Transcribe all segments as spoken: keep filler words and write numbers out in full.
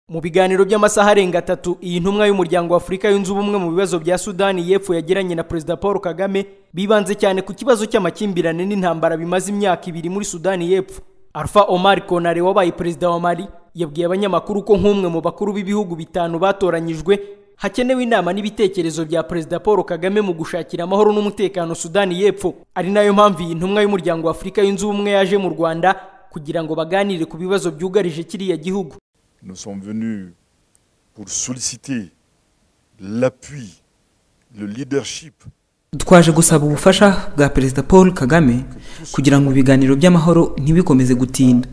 Mu biganiro by'amasaha arenga atatu iyi ntumwa y'umuryango wa Afrika yunze ubumwe mu bibazo bya Sudani y'Epfo yagiranye na Perezida Paul Kagame bibanze cyane ku kibazo cy'amakimbirane n'intambara bimaze imyaka ibiri muri Sudani y'Epfo. Alpha Omar Konare wabaye perezida wa Mali yabwiye abanyamakuru ko nk'umwe mu bakuru b'ibihugu bitanu batoranyijwe hakenewe inama n'ibitekerezo bya Perezida Paul Kagame mu gushakira amahoro n'umutekano Sudani y'Epfo. Ari nayo mpamvu iyi ntumwa y'umuryango wa Afrika yunze ubumwe yaje mu Rwanda kugira ngo baganire ku bibazo byugarije kiriya gihugu. Nous sommes venus pour solliciter l'appui, le leadership. Twaje gusaba ubufasha bwa Perezida Paul Kagame kugira ngo ibiganiro by'amahoro ntibikomeze gutinda.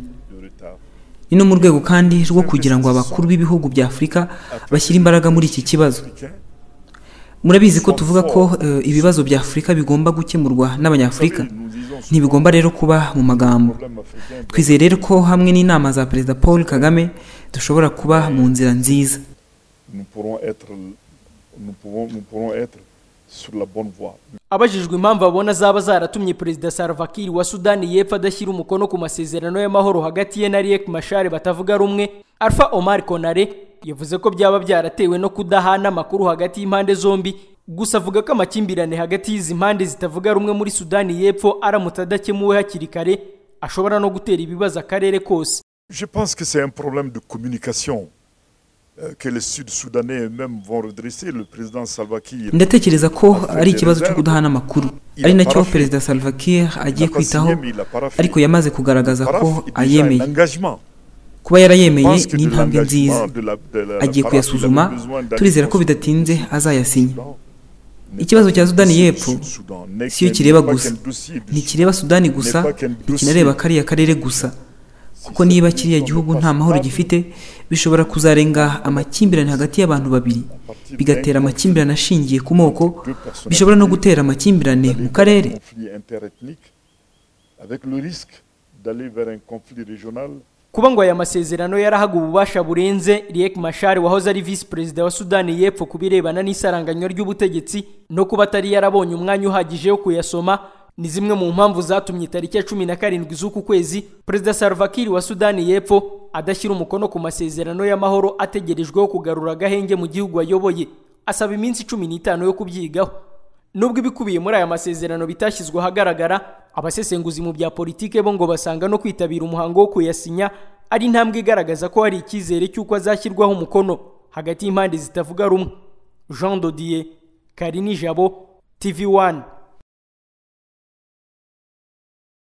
Ino mu rwego kandi rwo kugira ngo abakuru b'ibihugu bya Afrika bashyire imbaraga muri iki kibazo. Murabizi ko tuvuga ko uh, ibibazo bya Afrika bigomba gukemurwa n'abanyafrika. Ntibigomba rero kuba mu magambo. Twizeye rero ko hamwe n'inama za Perezida Paul Kagame dushobora kuba mu nzira nziza. Nous pourrons être nous pouvons nous pourrons être sur la bonne voie. Abajijwe impamvu abona zaba zaratumye Perezida Salva Kiir wa Sudani y'Epfo adashyira umukono ku masezerano y'amahoro hagati ye na Riek Machar batavuga rumwe, Alpha Omar Konare yavuze ko byaba byaratewe no kudahana amakuru hagati y'impande zombi, gusa avuga ko amakimbirane hagati y'izi mpande zitavuga rumwe muri Sudani y'Epfo aramutse adakemuwe hakiri kare ashobora no gutera ibibazo akarere kose. Je pense que c'est un problème de communication euh, que les Sud-Soudanais eux-mêmes vont redresser. Le président Salva Kiir ndatekereza ko ari ikibazo cyo kudahana amakuru, ari nacyo Perezida Salva Kiir agiye kwitaho, ariko yamaze kugaragaza ko ayemeye. Kuba yarayemeye ni intambwe nziza, agiye kuyasuzuma, turizera ko bidatinze azayasinya. Ikibazo cya Sudani y'Epfo siyo kireba gusa, ntikireba Sudani gusa, ntikinareba kariya karere gusa, kuko niba kiriya gihugu nta mahoro gifite bishobora kuzarenga amakimbirane hagati y'abantu babiri, bigatera amakimbirane ashingiye ku moko, bishobora no gutera amakimbirane mu karere. Kuba ngo aya masezerano yarahaga ububasha burenze Riek Machar wahoze ari vice perezida wa Sudani y'Epfo kubirebana n'isaranganywa ry'ubutegetsi no kuba atari yarabonye umwanya uhagije wo kuyasoma ni zimwe mu mpamvu zatumye tariki ya cumi na karindwi z'uku kwezi Perezida Salva Kiir wa Sudani y'Epfo adashyira umukono ku masezerano y'amahoro ategerejweho kugarura agahenge mu gihugu ayoboye, asaba iminsi cumi n'itanu yo kubyigaho. Nubwo ibikubiye muri aya masezerano bitashyizwe ahagaragara, abasesenguzi mu bya politike bo ngo basanga no kwitabira umuhango wo kuyasinya ari intambwe igaragaza ko hari icyizere cy'uko azashyirwaho umukono hagati y'impande zitavuga rumwe. Jean Dodier, Karini Jabo, T V one.